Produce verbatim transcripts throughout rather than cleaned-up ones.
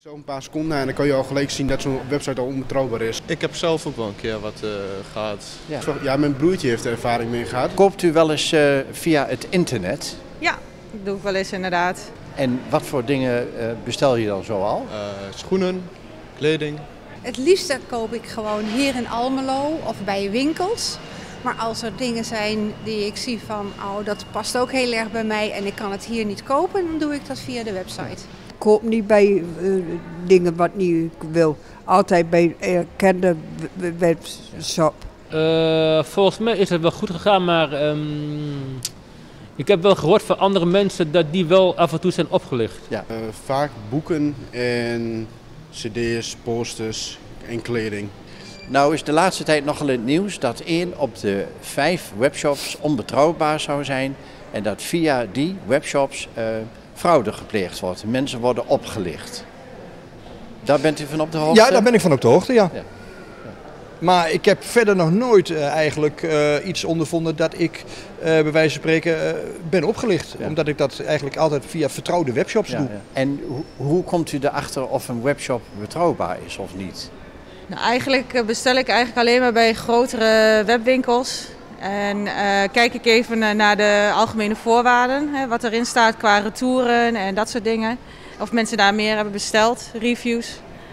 Zo'n paar seconden en dan kan je al gelijk zien dat zo'n website al onbetrouwbaar is. Ik heb zelf ook wel een keer wat uh, gehad. Ja. ja, mijn broertje heeft er ervaring mee gehad. Koopt u wel eens uh, via het internet? Ja, dat doe ik wel eens inderdaad. En wat voor dingen uh, bestel je dan zoal? Uh, schoenen, kleding. Het liefst koop ik gewoon hier in Almelo of bij winkels. Maar als er dingen zijn die ik zie van, oh, dat past ook heel erg bij mij en ik kan het hier niet kopen, dan doe ik dat via de website. Ik koop niet bij uh, dingen wat niet ik wil. Altijd bij erkende webshop. Uh, volgens mij is het wel goed gegaan, maar um, ik heb wel gehoord van andere mensen dat die wel af en toe zijn opgelicht. Ja. Uh, vaak boeken en cd's, posters en kleding. Nou is de laatste tijd nogal in het nieuws dat één op de vijf webshops onbetrouwbaar zou zijn. En dat via die webshops uh, fraude gepleegd wordt. Mensen worden opgelicht. Daar bent u van op de hoogte? Ja, daar ben ik van op de hoogte, ja. ja. ja. Maar ik heb verder nog nooit uh, eigenlijk uh, iets ondervonden dat ik uh, bij wijze van spreken uh, ben opgelicht. Ja. Omdat ik dat eigenlijk altijd via vertrouwde webshops ja, doe. Ja. En ho hoe komt u erachter of een webshop betrouwbaar is of niet? Nou, eigenlijk bestel ik eigenlijk alleen maar bij grotere webwinkels. En uh, kijk ik even naar de algemene voorwaarden, hè, wat erin staat qua retouren en dat soort dingen. Of mensen daar meer hebben besteld, reviews.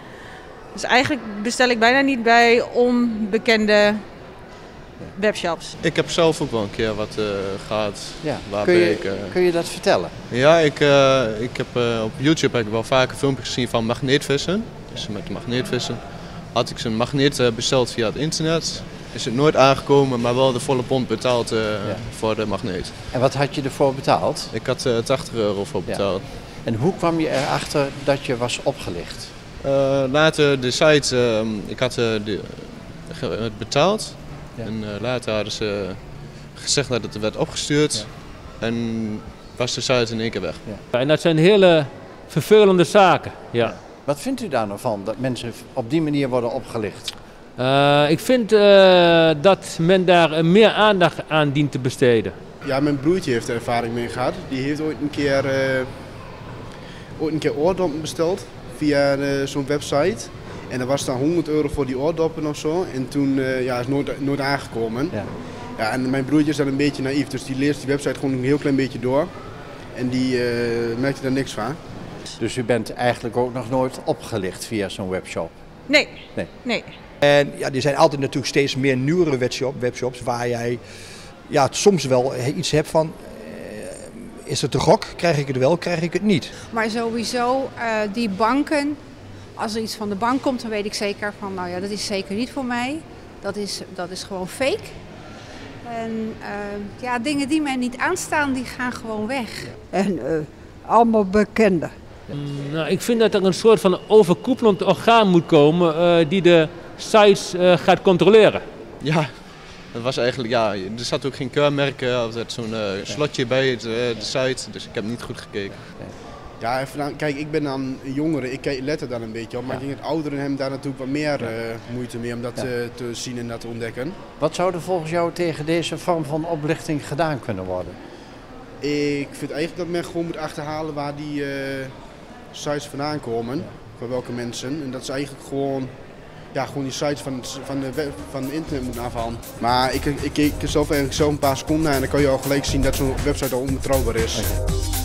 Dus eigenlijk bestel ik bijna niet bij onbekende webshops. Ik heb zelf ook wel een keer wat uh, gehad. Ja. Waarbij kun, je, ik, uh, kun je dat vertellen? Ja, ik, uh, ik heb, uh, op YouTube heb ik wel vaak een filmpje gezien van magneetvissen. Dus met de magneetvissen had ik zijn magneet uh, besteld via het internet. Is het nooit aangekomen, maar wel de volle pond betaald uh, ja. voor de magneet. En wat had je ervoor betaald? Ik had uh, tachtig euro voor betaald. Ja. En hoe kwam je erachter dat je was opgelicht? Uh, later de site, uh, ik had uh, de, het betaald. Ja. En uh, later hadden ze gezegd dat het werd opgestuurd. Ja. En was de site in één keer weg. Ja. En dat zijn hele vervelende zaken. Ja. Ja. Wat vindt u daar nou van, dat mensen op die manier worden opgelicht? Uh, ik vind uh, dat men daar meer aandacht aan dient te besteden. Ja, mijn broertje heeft er ervaring mee gehad. Die heeft ooit een keer, uh, ooit een keer oordoppen besteld via uh, zo'n website. En er was dan honderd euro voor die oordoppen of zo. En toen uh, ja, is nooit, nooit aangekomen. Ja. Ja, en mijn broertje is dan een beetje naïef, dus die leest die website gewoon een heel klein beetje door. En die uh, merkte daar niks van. Dus u bent eigenlijk ook nog nooit opgelicht via zo'n webshop? Nee. Nee. nee. En ja, er zijn altijd natuurlijk steeds meer nieuwere webshop, webshops waar jij ja, soms wel iets hebt van, uh, is het te gok? Krijg ik het wel, krijg ik het niet? Maar sowieso, uh, die banken, als er iets van de bank komt, dan weet ik zeker van, nou ja, dat is zeker niet voor mij. Dat is, dat is gewoon fake. En uh, ja, dingen die mij niet aanstaan, die gaan gewoon weg. En uh, allemaal bekende. Mm, nou, ik vind dat er een soort van overkoepelend orgaan moet komen uh, die de sites uh, gaat controleren. Ja, dat was eigenlijk, ja, er zat ook geen keurmerken, er zat zo'n uh, slotje bij het, uh, de site, dus ik heb niet goed gekeken. Ja, even, kijk, ik ben dan een jongere, ik let er dan een beetje op, maar ja. ik denk dat ouderen hebben daar natuurlijk wat meer uh, moeite mee om dat ja. uh, te zien en dat te ontdekken. Wat zou er volgens jou tegen deze vorm van oplichting gedaan kunnen worden? Ik vind eigenlijk dat men gewoon moet achterhalen waar die uh, sites vandaan komen, ja. voor welke mensen. En dat ze eigenlijk gewoon, ja, gewoon die sites van, van, de web, van het internet moeten afhalen. Maar ik, ik keek zelf eigenlijk zo een paar seconden en dan kan je al gelijk zien dat zo'n website al onbetrouwbaar is. Okay.